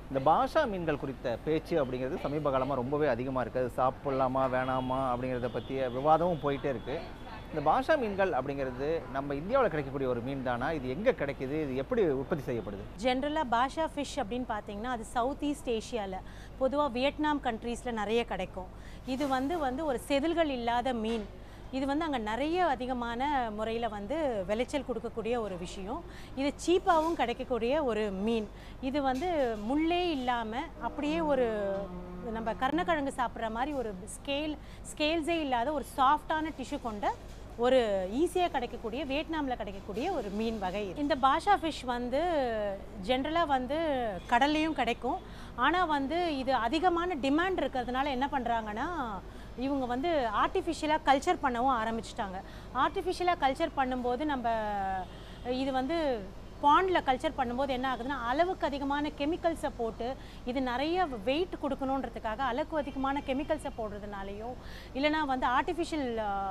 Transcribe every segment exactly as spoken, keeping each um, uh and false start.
இந்த பாஷா மீன்கள் குறித்த பேச்சு அப்படிங்கிறது சமீப காலமாக ரொம்பவே அதிகமாக இருக்குது. அது சாப்பிட்லாமா வேணாமா அப்படிங்கிறத பற்றிய விவாதமும் போயிட்டே இருக்குது. இந்த பாஷா மீன்கள் அப்படிங்கிறது நம்ம இந்தியாவில் கிடைக்கக்கூடிய ஒரு மீன் தானா? இது எங்கே கிடைக்குது? இது எப்படி உற்பத்தி செய்யப்படுது? ஜென்ரலாக பாஷா ஃபிஷ் அப்படின்னு பார்த்தீங்கன்னா அது சவுத் ஈஸ்ட் ஏஷியாவில் பொதுவாக வியட்நாம் கண்ட்ரீஸில் நிறைய கிடைக்கும். இது வந்து வந்து ஒரு செதில்கள் இல்லாத மீன். இது வந்து அங்கே நிறைய அதிகமான முறையில் வந்து விளைச்சல் கொடுக்கக்கூடிய ஒரு விஷயம். இது சீப்பாகவும் கிடைக்கக்கூடிய ஒரு மீன். இது வந்து முள்ளே இல்லாமல் அப்படியே ஒரு நம்ம கருணக்கிழங்கு சாப்பிட்ற மாதிரி ஒரு ஸ்கேல் ஸ்கேல்ஸே இல்லாத ஒரு சாஃப்டான டிஷ்யூ கொண்ட ஒரு ஈஸியாக கிடைக்கக்கூடிய வியட்நாமில் கிடைக்கக்கூடிய ஒரு மீன் வகை. இந்த பாஷா ஃபிஷ் வந்து ஜென்ரலாக வந்து கடல்லையும் கிடைக்கும். ஆனால் வந்து இது அதிகமான டிமாண்ட் இருக்கிறதுனால என்ன பண்ணுறாங்கன்னா இவங்க வந்து ஆர்டிஃபிஷியலாக கல்ச்சர் பண்ணவும் ஆரம்பிச்சிட்டாங்க. ஆர்டிஃபிஷியலாக கல்ச்சர் பண்ணும்போது நம்ம இது வந்து பாண்டில் கல்ச்சர் பண்ணும்போது என்ன ஆகுதுன்னா அளவுக்கு அதிகமான கெமிக்கல்ஸை போட்டு இது நிறைய வெயிட் கொடுக்கணுன்றதுக்காக அளவுக்கு அதிகமான கெமிக்கல்ஸை போடுறதுனாலையும் இல்லைனா வந்து ஆர்டிஃபிஷியல்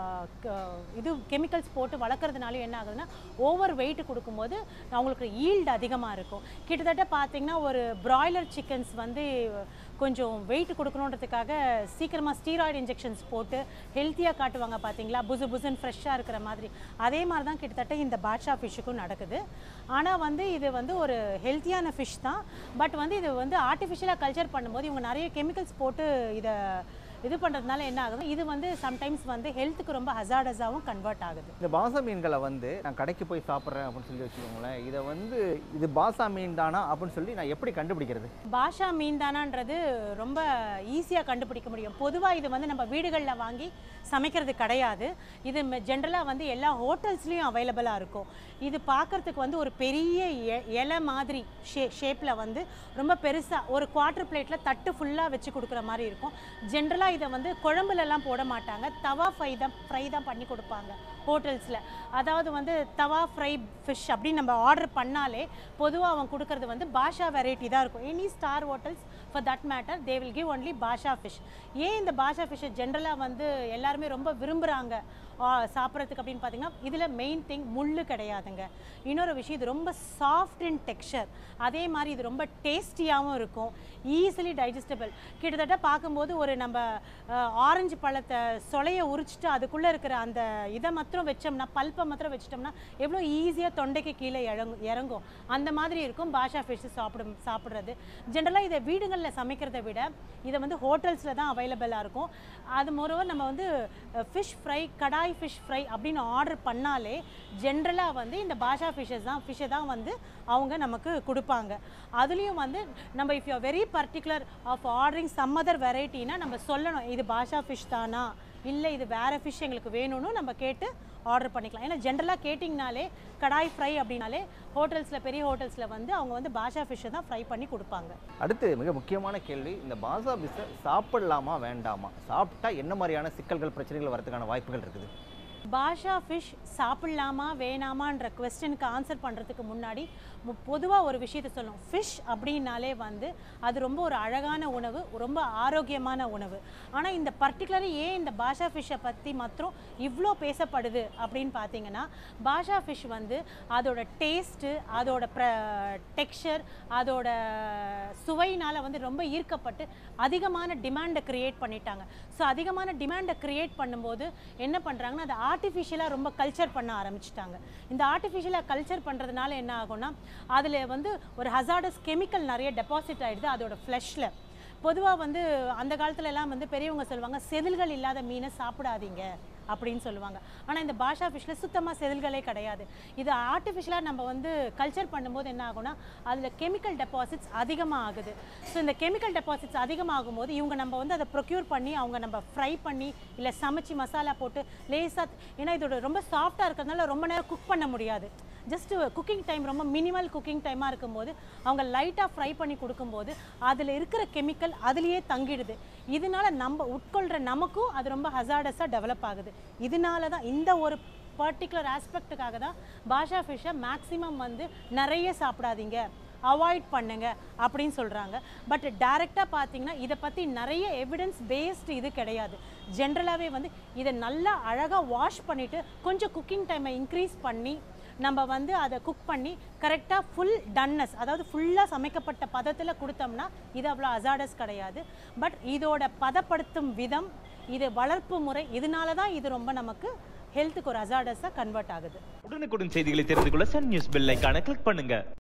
இது கெமிக்கல்ஸ் போட்டு வளர்க்குறதுனாலையும் என்ன ஆகுதுன்னா ஓவர் வெயிட் கொடுக்கும்போது அவங்களுக்கு ஈல்டு அதிகமாக இருக்கும். கிட்டத்தட்ட பார்த்திங்கன்னா ஒரு பிராய்லர் சிக்கன்ஸ் வந்து கொஞ்சம் வெயிட் கொடுக்கணுன்றதுக்காக சீக்கிரமாக ஸ்டீராய்டு இன்ஜெக்ஷன்ஸ் போட்டு ஹெல்த்தியாக காட்டுவாங்க பார்த்தீங்களா, புசு புசுன்னு ஃப்ரெஷ்ஷாக இருக்கிற மாதிரி. அதே மாதிரி தான் கிட்டத்தட்ட இந்த பாஷா ஃபிஷ்ஷுக்கும் நடக்குது. ஆனால் வந்து இது வந்து ஒரு ஹெல்த்தியான ஃபிஷ் தான். பட் வந்து இது வந்து ஆர்டிஃபிஷியலாக கல்ச்சர் பண்ணும்போது இவங்க நிறைய கெமிக்கல்ஸ் போட்டு இதை இது பண்ணுறதுனால என்ன ஆகுது, இது வந்து சம்டைம்ஸ் வந்து ஹெல்த்துக்கு ரொம்ப ஹசார்டஸாகவும் கன்வெர்ட் ஆகுது. இந்த பாசா மீன்களை வந்து நான் கடைக்கு போய் சாப்பிட்றேன் அப்படின்னு சொல்லி வச்சுக்கோங்களேன், இதை வந்து இது பாஷா மீன் தானா அப்படின்னு சொல்லி நான் எப்படி கண்டுபிடிக்கிறது? பாஷா மீன் தானான்றது ரொம்ப ஈஸியாக கண்டுபிடிக்க முடியும். பொதுவாக இது வந்து நம்ம வீடுகளில் வாங்கி சமைக்கிறது கிடையாது. இது ஜென்ரலாக வந்து எல்லா ஹோட்டல்ஸ்லேயும் அவைலபிளாக இருக்கும். இது பார்க்குறதுக்கு வந்து ஒரு பெரிய இலை மாதிரி ஷே ஷேப்பில் வந்து ரொம்ப பெருசாக ஒரு குவார்ட்டர் பிளேட்டில் தட்டு ஃபுல்லாக வச்சு கொடுக்குற மாதிரி இருக்கும். ஜென்ரலாக இதை வந்து குழம்புலலாம் போட மாட்டாங்க, தவா ஃப்ரை தான் ஃப்ரை தான் பண்ணி கொடுப்பாங்க ஹோட்டல்ஸில். அதாவது வந்து தவா ஃப்ரை ஃபிஷ் அப்படின்னு நம்ம ஆர்டர் பண்ணாலே பொதுவாக அவங்க கொடுக்குறது வந்து பாஷா வெரைட்டி தான் இருக்கும். Any star hotels for that matter they will give only basa fish. ஏன் இந்த பாஷா ஃபிஷ்ஷை ஜென்ரலாக வந்து எல்லாருமே ரொம்ப விரும்புகிறாங்க சாப்பிட்றதுக்கு அப்படின்னு பார்த்தீங்கன்னா இதில் மெயின் திங் முள் கிடையாதுங்க. இன்னொரு விஷயம், இது ரொம்ப சாஃப்ட் இன் டெக்ஸ்சர். அதே மாதிரி இது ரொம்ப டேஸ்டியாகவும் இருக்கும், ஈஸிலி டைஜஸ்டபிள். கிட்டத்தட்ட பார்க்கும்போது ஒரு நம்ம ஆரஞ்சு பழத்தை சொலையை உரிச்சிட்டு அதுக்குள்ளே இருக்கிற அந்த இதை மாத்திரம் வச்சோம்னா, பல்ப்பை மாத்திரம் வச்சிட்டோம்னா எவ்வளோ ஈஸியாக தொண்டைக்கு கீழே இறங்கும் இறங்கும் அந்த மாதிரி இருக்கும் பாஷா ஃபிஷ் சாப்பிடும் சாப்பிட்றது. ஜென்ரலாக இதை வீடுகளில் சமைக்கிறத விட இதை வந்து ஹோட்டல்ஸில் தான் அவைலபிளாக இருக்கும். அது மோரோவர் நம்ம வந்து fish fry, kadai fish fry அப்படின்னு ஆர்டர் பண்ணாலே ஜென்ரலாக வந்து இந்த பாஷா ஃபிஷ்ஷஸ் தான் ஃபிஷ்ஷை தான் வந்து அவங்க நமக்கு கொடுப்பாங்க. அதுலேயும் வந்து நம்ம if you are very particular of ordering some other வெரைட்டினா நம்ம சொல்லணும் இது பாஷா ஃபிஷ் தானா இல்லை இது வேறு ஃபிஷ் எங்களுக்கு வேணும்னு நம்ம கேட்டு ஆர்டர் பண்ணிக்கலாம். ஏன்னா ஜென்ரலாக கேட்டிங்கனாலே கடாய் ஃப்ரை அப்படின்னாலே ஹோட்டல்ஸில் பெரிய ஹோட்டல்ஸில் வந்து அவங்க வந்து பாஷா ஃபிஷ்ஷை தான் ஃப்ரை பண்ணி கொடுப்பாங்க. அடுத்து மிக முக்கியமான கேள்வி, இந்த பாஷா ஃபிஷ்ஷை சாப்பிடலாமா வேண்டாமா? சாப்பிட்டா என்ன மாதிரியான சிக்கல்கள் பிரச்சனைகள் வரதுக்கான வாய்ப்புகள் இருக்குது? பாஷா ஃபிஷ் சாப்பிட்லாமா வேணாமான்ற கொஸ்டினுக்கு ஆன்சர் பண்ணுறதுக்கு முன்னாடி பொதுவாக ஒரு விஷயத்தை சொல்லணும். ஃபிஷ் அப்படின்னாலே வந்து அது ரொம்ப ஒரு அழகான உணவு, ரொம்ப ஆரோக்கியமான உணவு. ஆனால் இந்த பர்டிகுலராக ஏன் இந்த பாஷா ஃபிஷ்ஷை பற்றி மாத்திரம் இவ்வளோ பேசப்படுது அப்படின்னு பார்த்தீங்கன்னா, பாஷா ஃபிஷ் வந்து அதோட டேஸ்ட்டு, அதோட ப்ர டெக்ஸ்சர், அதோட சுவையினால் வந்து ரொம்ப ஈர்க்கப்பட்டு அதிகமான டிமாண்டை க்ரியேட் பண்ணிட்டாங்க. ஸோ அதிகமான டிமாண்டை க்ரியேட் பண்ணும்போது என்ன பண்ணுறாங்கன்னா அதை ஆர்டிஃபிஷியலாக ரொம்ப கல்ச்சர் பண்ண ஆரம்பிச்சிட்டாங்க. இந்த ஆர்டிஃபிஷியலாக கல்ச்சர் பண்ணுறதுனால என்ன ஆகும்னா அதில் வந்து ஒரு ஹசார்டஸ் கெமிக்கல் நிறைய டெபாசிட் ஆகிடுது அதோட ஃப்ளஷில். பொதுவாக வந்து அந்த காலத்துலலாம் வந்து பெரியவங்க சொல்லுவாங்க செதில்கள் இல்லாத மீனை சாப்பிடாதீங்க அப்படின்னு சொல்லுவாங்க. ஆனால் இந்த பாஷா ஃபிஷ்ஷில் சுத்தமாக செதில்களே கிடையாது. இது ஆர்டிஃபிஷியலாக நம்ம வந்து கல்ச்சர் பண்ணும்போது என்ன ஆகும்னா அதில் கெமிக்கல் டெபாசிட்ஸ் அதிகமாக ஆகுது. ஸோ இந்த கெமிக்கல் டெபாசிட்ஸ் அதிகமாகும் போது இவங்க நம்ம வந்து அதை ப்ரொக்யூர் பண்ணி அவங்க நம்ம ஃப்ரை பண்ணி இல்லை சமைச்சி மசாலா போட்டு லேசாக, ஏன்னா இதோட ரொம்ப சாஃப்டாக இருக்கிறதுனால ரொம்ப நேரம் குக் பண்ண முடியாது. ஜஸ்ட் குக்கிங் டைம் ரொம்ப மினிமல் குக்கிங் டைமாக இருக்கும்போது அவங்க லைட்டாக ஃப்ரை பண்ணி கொடுக்கும்போது அதில் இருக்கிற கெமிக்கல் அதுலேயே தங்கிடுது. இதனால நம்ம உட்கொள்கிற நமக்கும் அது ரொம்ப ஹசார்டஸாக டெவலப் ஆகுது. இதனால தான் இந்த ஒரு பர்டிகுலர் ஆஸ்பெக்டுக்காக தான் பாஷா ஃபிஷ்ஷை மேக்ஸிமம் வந்து நிறைய சாப்பிடாதீங்க, அவாய்ட் பண்ணுங்க அப்படின்னு சொல்கிறாங்க. பட் டைரெக்டாக பார்த்தீங்கன்னா இதை பற்றி நிறைய எவிடன்ஸ் பேஸ்டு இது கிடையாது. ஜென்ரலாகவே வந்து இதை நல்லா அழகாக வாஷ் பண்ணிவிட்டு கொஞ்சம் குக்கிங் டைமை இன்க்ரீஸ் பண்ணி நம்ம வந்து அதை குக் பண்ணி கரெக்டாக ஃபுல் டன்னஸ், அதாவது ஃபுல்லாக சமைக்கப்பட்ட பதத்தில் கொடுத்தோம்னா இது அவ்வளோ அசாடஸ் கிடையாது. பட் இதோட பதப்படுத்தும் விதம், இது வளர்ப்பு முறை, இதனால தான் இது ரொம்ப நமக்கு ஹெல்த்துக்கு ஒரு அசாடஸாக கன்வெர்ட் ஆகுது. உடனுக்குடன் செய்திகளை தெரிந்து கொள்ள சன் நியூஸ் பெல் ஐகானை கிளிக் பண்ணுங்க.